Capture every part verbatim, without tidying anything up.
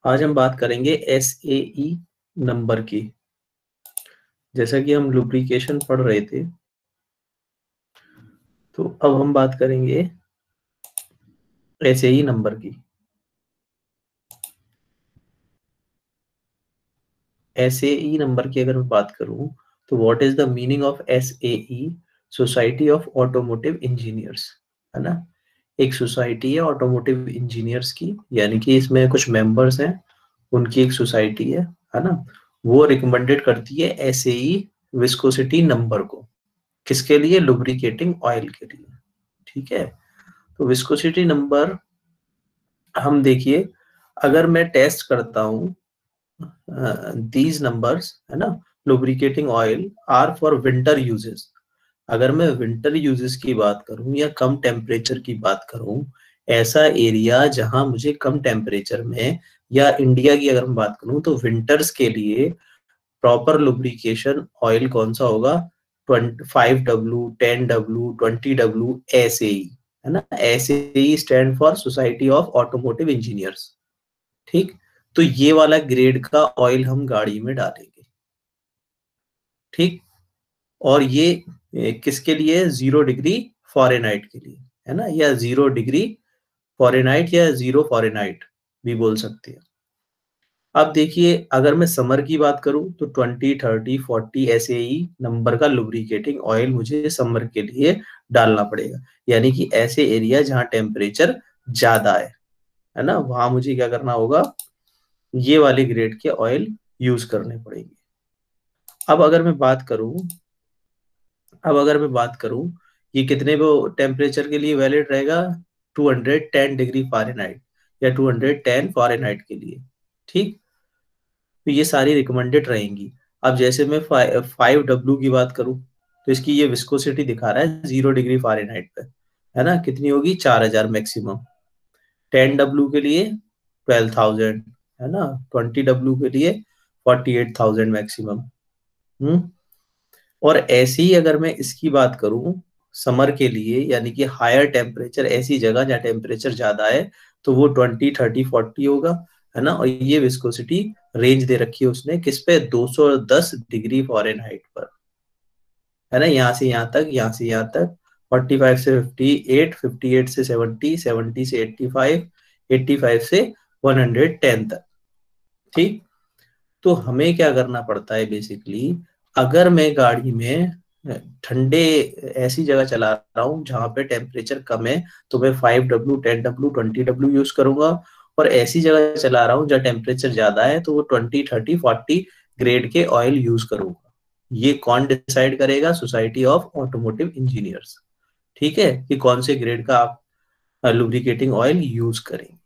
आज हम बात करेंगे एस ए ई नंबर की। जैसा कि हम लुब्रिकेशन पढ़ रहे थे, तो अब हम बात करेंगे एस ए ई नंबर की। एस ए ई नंबर की अगर मैं बात करूं, तो what is the meaning of S A E? Society of automotive engineers, है ना। एक सोसाइटी है ऑटोमोटिव इंजीनियर्स की, यानी कि इसमें कुछ मेंबर्स हैं, उनकी एक सोसाइटी है है ना। वो रिकमेंडेड करती है S A E viscosity number को। किसके लिए? लुब्रिकेटिंग ऑयल के लिए। ठीक है। तो विस्कोसिटी नंबर हम देखिए, अगर मैं टेस्ट करता हूँ दीज नंबर्स, है ना, lubricating oil are for winter uses. अगर मैं विंटर यूजेस की बात करूं या कम टेम्परेचर की बात करूं, ऐसा एरिया जहां मुझे कम टेम्परेचर में, या इंडिया की अगर मैं बात करूं, तो विंटर्स के लिए प्रॉपर लुब्रिकेशन ऑयल कौन सा होगा? Five W, ten W, twenty W, S A E, है ना। S A E stand for society of automotive engineers. ठीक। तो ये वाला ग्रेड का ऑयल हम गाड़ी में डालेंगे। ठीक। और ये ए, किसके लिए? जीरो डिग्री फॉरेनहाइट के लिए, है ना, या जीरो डिग्री फॉरेनहाइट या जीरो फॉरेनहाइट भी बोल सकते हैं। अब देखिए, अगर मैं समर की बात करूं, तो twenty, thirty, forty S A E number का लुब्रिकेटिंग ऑयल मुझे समर के लिए डालना पड़ेगा। यानी कि ऐसे एरिया जहां टेम्परेचर ज्यादा है है ना, वहां मुझे क्या करना होगा? ये वाले ग्रेड के ऑयल यूज करने पड़ेंगे। अब अगर मैं बात करूं अब अगर मैं बात करूं ये कितने वो टेम्परेचर के लिए वैलिड रहेगा? Two hundred ten degree fahrenheit या टू हंड्रेड टेन फ़ारेनहाइट के लिए। ठीक। तो ये सारी रिकमेंडेड रहेंगी। अब जैसे मैं फाइव डब्ल्यू की बात करूं, तो इसकी ये विस्कोसिटी दिखा रहा है जीरो डिग्री फ़ारेनहाइट पे, है ना। कितनी होगी? चार हजार मैक्सिमम। टेन डब्ल्यू के लिए ट्वेल्व थाउजेंड, है ना। ट्वेंटी डब्ल्यू के लिए forty eight thousand maximum. Hmm. और ऐसे ही अगर मैं इसकी बात करूं समर के लिए, यानी कि हायर टेम्परेचर, ऐसी जगह जहाँ टेम्परेचर ज्यादा है, तो वो ट्वेंटी, थर्टी, फोर्टी होगा, है ना। और ये विस्कोसिटी रेंज दे रखी है उसने किस पे? दो सौ दस डिग्री फॉरेनहाइट पर, है ना। यहाँ से यहाँ तक, यहाँ से यहाँ तक, फोर्टी फाइव से फिफ्टी एट, फिफ्टी एट से सेवेंटी, सेवेंटी से एट्टी फाइव, एट्टी फाइव से वन हंड्रेड टेन तक। ठीक। तो हमें क्या करना पड़ता है बेसिकली? अगर मैं गाड़ी में ठंडे ऐसी जगह चला रहा हूँ जहां पे टेम्परेचर कम है, तो मैं five W, ten W, twenty W use करूंगा। और ऐसी जगह चला रहा हूँ जहाँ टेम्परेचर ज्यादा है, तो वो ट्वेंटी, थर्टी, फोर्टी ग्रेड के ऑयल यूज करूंगा। ये कौन डिसाइड करेगा? Society of automotive engineers. ठीक है, कि कौन से ग्रेड का आप लुब्रिकेटिंग ऑयल यूज करेंगे।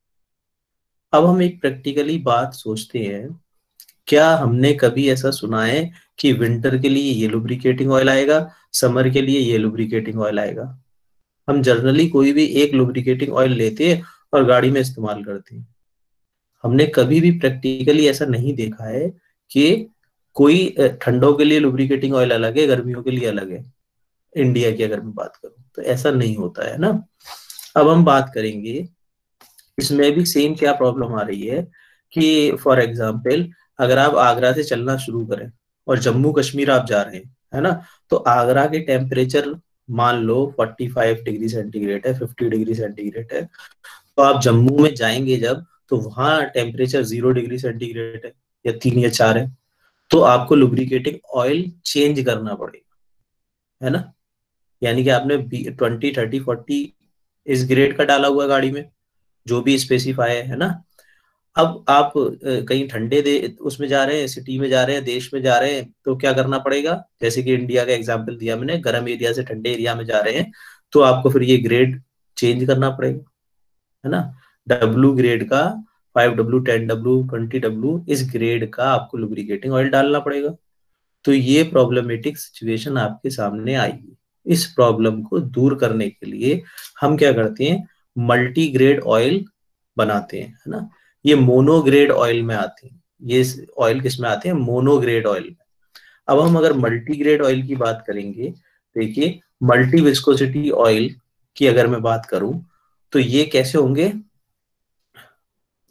अब हम एक प्रैक्टिकली बात सोचते हैं, क्या हमने कभी ऐसा सुना है कि विंटर के लिए ये लुब्रिकेटिंग ऑयल आएगा, समर के लिए ये लुब्रिकेटिंग ऑयल आएगा? हम जनरली कोई भी एक लुब्रिकेटिंग ऑयल लेते हैं और गाड़ी में इस्तेमाल करते हैं। हमने कभी भी प्रैक्टिकली ऐसा नहीं देखा है कि कोई अ, ठंडों के लिए लुब्रिकेटिंग ऑयल अलग है, गर्मियों के लिए अलग है। इंडिया की अगर मैं बात करूं, तो ऐसा नहीं होता है ना। अब हम बात करेंगे, इसमें भी सेम क्या प्रॉब्लम आ रही है कि फॉर एग्जाम्पल, अगर आप आगरा से चलना शुरू करें और जम्मू कश्मीर आप जा रहे हैं, है ना, तो आगरा के टेम्परेचर मान लो फोर्टी फाइव डिग्री सेंटीग्रेड है, फिफ्टी डिग्री सेंटीग्रेड है। तो आप जम्मू में जाएंगे जब, तो वहां टेम्परेचर जीरो डिग्री सेंटीग्रेड है, या तीन या चार है। तो आपको लुब्रिकेटिंग ऑयल चेंज करना पड़ेगा, है ना। यानी कि आपने ट्वेंटी, थर्टी, फोर्टी इस ग्रेड का डाला हुआ है गाड़ी में, जो भी स्पेसिफाई है है ना। अब आप अ, कहीं ठंडे दे उसमें जा रहे हैं, सिटी में जा रहे हैं, देश में जा रहे हैं, तो क्या करना पड़ेगा? जैसे कि इंडिया का एग्जांपल दिया मैंने, गर्म एरिया से ठंडे एरिया में जा रहे हैं, तो आपको फिर ये ग्रेड चेंज करना पड़ेगा, है ना। डब्ल्यू ग्रेड का, five W, ten W, twenty W इस ग्रेड का आपको लुब्रिकेटिंग ऑयल डालना पड़ेगा। तो ये प्रॉब्लमेटिक सिचुएशन आपके सामने आई है। इस प्रॉब्लम को दूर करने के लिए हम क्या करते हैं? मल्टी ग्रेड ऑयल बनाते हैं, है ना। ये मोनो ग्रेड ऑयल में आते हैं। ये ऑयल किस में आते हैं? मोनो ग्रेड ऑयल में। अब हम अगर मल्टी ग्रेड ऑयल की बात करेंगे, देखिए, मल्टी विस्कोसिटी ऑयल की अगर मैं बात करूं, तो ये कैसे होंगे?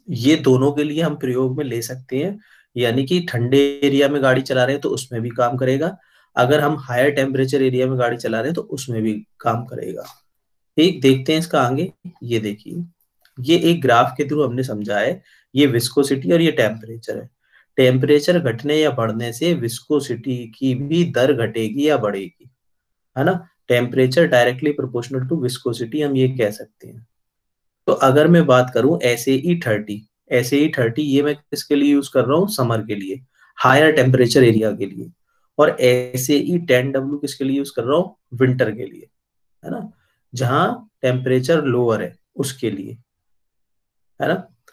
ये दोनों के लिए हम प्रयोग में ले सकते हैं, यानी कि ठंडे एरिया में गाड़ी चला रहे हैं तो उसमें भी काम करेगा, अगर हम हायर टेम्परेचर एरिया में गाड़ी चला रहे हैं तो उसमें भी काम करेगा। ठीक, देखते हैं इसका आगे। ये देखिए, ये एक ग्राफ के थ्रू हमने समझा है, ये विस्कोसिटी और ये टेम्परेचर है। टेम्परेचर घटने या बढ़ने से विस्कोसिटी की भी दर घटेगी या बढ़ेगी, है ना। Temperature directly proportional to viscosity, हम ये कह सकते हैं। तो अगर मैं बात करूं S A E thirty, S A E thirty ये मैं किसके लिए यूज कर रहा हूँ, समर के लिए, हायर टेम्परेचर एरिया के लिए। और S A E ten W किसके लिए यूज कर रहा हूँ, विंटर के लिए, है ना, जहां टेम्परेचर लोअर है उसके लिए, है ना।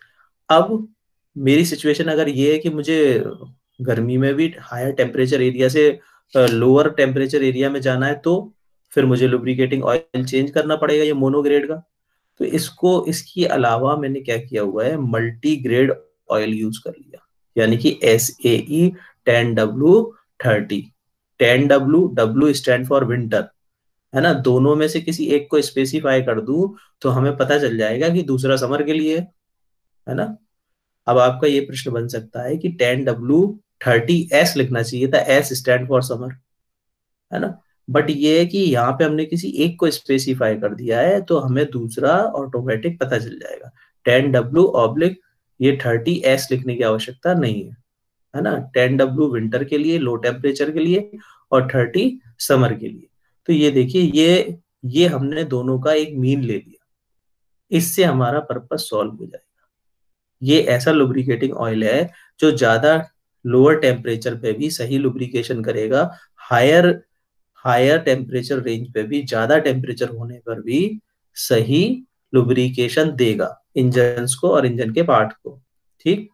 अब मेरी सिचुएशन अगर ये है कि मुझे गर्मी में भी हायर टेम्परेचर एरिया से लोअर टेम्परेचर एरिया में जाना है, तो फिर मुझे लुब्रिकेटिंग ऑयल चेंज करना पड़ेगा, ये मोनोग्रेड का। तो इसको, इसके अलावा मैंने क्या किया हुआ है, मल्टी ग्रेड ऑयल यूज कर लिया, यानी कि S A E ten W thirty. Ten W, W stand for winter, है ना। दोनों में से किसी एक को स्पेसिफाई कर दूं तो हमें पता चल जाएगा कि दूसरा समर के लिए है है ना। अब आपका ये प्रश्न बन सकता है कि टेन डब्ल्यू थर्टी एस लिखना चाहिए था, एस स्टैंड फॉर समर, है ना। बट ये है कि यहाँ पे हमने किसी एक को स्पेसिफाई कर दिया है तो हमें दूसरा ऑटोमेटिक पता चल जाएगा। टेन डब्ल्यू ऑब्लिक ये थर्टी एस लिखने की आवश्यकता नहीं है, है ना। टेन डब्ल्यू विंटर के लिए, लो टेम्परेचर के लिए, और थर्टी समर के लिए। तो ये देखिए, ये ये हमने दोनों का एक मीन ले लिया, इससे हमारा पर्पस सॉल्व हो जाएगा। ये ऐसा लुब्रिकेटिंग ऑयल है जो ज्यादा लोअर टेम्परेचर पे भी सही लुब्रिकेशन करेगा, हायर हायर टेम्परेचर रेंज पे भी, ज्यादा टेम्परेचर होने पर भी सही लुब्रिकेशन देगा इंजन को और इंजन के पार्ट को। ठीक,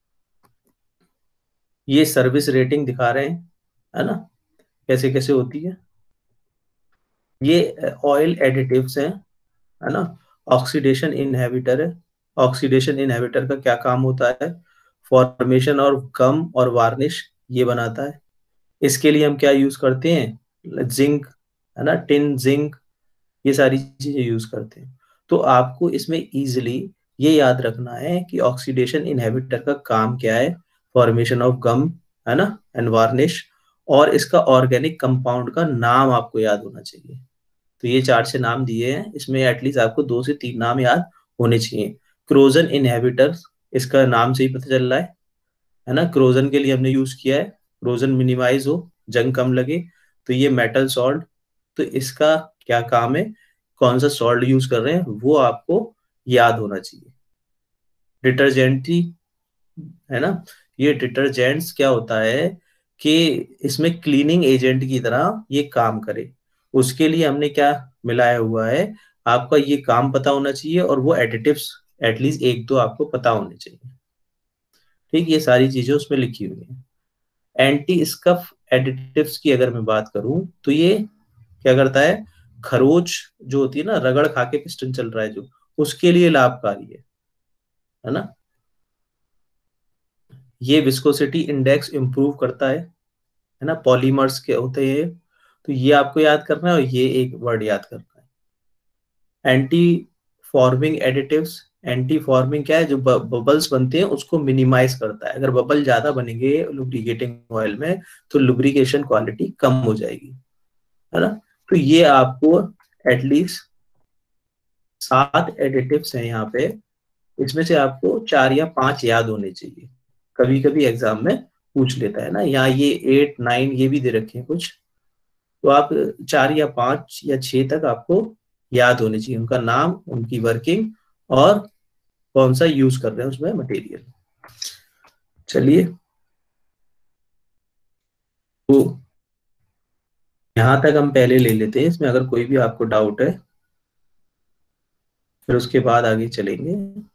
ये सर्विस रेटिंग दिखा रहे हैं, है ना, कैसे कैसे होती है। ये ऑयल एडिटिव्स हैं, है ना। ऑक्सीडेशन इनहिबिटर है। ऑक्सीडेशन इनहिबिटर का क्या काम होता है, फॉर्मेशन और गम और वार्निश ये बनाता है। इसके लिए हम क्या यूज करते हैं, जिंक, है ना, टिन, जिंक, ये सारी चीजें यूज करते हैं। तो आपको इसमें इजीली ये याद रखना है कि ऑक्सीडेशन इनहिबिटर का काम क्या है, फॉर्मेशन ऑफ गम, है ना, एंड वार्निश, और इसका ऑर्गेनिक कंपाउंड का नाम आपको याद होना चाहिए। तो ये चार से नाम दिए हैं, इसमें एटलीस्ट आपको दो से तीन नाम याद होने चाहिए। क्रोजन इनहिबिटर, इसका नाम से ही पता चल रहा है है ना, क्रोजन के लिए हमने यूज किया है, क्रोजन मिनिमाइज हो, जंग कम लगे। तो ये मेटल सॉल्ट, तो इसका क्या काम है, कौन सा सॉल्ट यूज कर रहे हैं वो आपको याद होना चाहिए। डिटर्जेंट, है ना, ये डिटर्जेंट्स क्या होता है कि इसमें क्लीनिंग एजेंट की तरह ये काम करे, उसके लिए हमने क्या मिलाया हुआ है, आपका ये काम पता होना चाहिए, और वो एडिटिव्स एटलीस्ट एक दो आपको पता होने चाहिए। ठीक, ये सारी चीजें उसमें लिखी हुई हैं। एंटी स्कफ एडिटिव्स की अगर मैं बात करूं तो ये क्या करता है, खरोच जो होती है ना, रगड़ खा के पिस्टन चल रहा है जो, उसके लिए लाभकारी है है ना। ये विस्कोसिटी इंडेक्स इंप्रूव करता है है ना, पॉलीमर्स के होते हैं। तो ये आपको याद करना है, और ये एक वर्ड याद करना है, anti forming additives. Anti forming क्या है, जो बबल्स बनते हैं उसको मिनिमाइज करता है। अगर बबल ज्यादा बनेंगे लुब्रिकेटिंग ऑयल में तो लुब्रिकेशन क्वालिटी कम हो जाएगी, है ना। तो ये आपको एटलीस्ट सात एडिटिव्स हैं यहाँ पे, इसमें से आपको चार या पांच याद होने चाहिए। कभी कभी एग्जाम में पूछ लेता है ना, यहाँ ये एट नाइन ये भी दे रखे हैं कुछ, तो आप चार या पांच या छह तक आपको याद होने चाहिए, उनका नाम, उनकी वर्किंग, और कौन सा यूज कर रहे हैं उसमें मटेरियल। चलिए, तो यहाँ तक हम पहले ले लेते हैं, इसमें अगर कोई भी आपको डाउट है फिर उसके बाद आगे चलेंगे।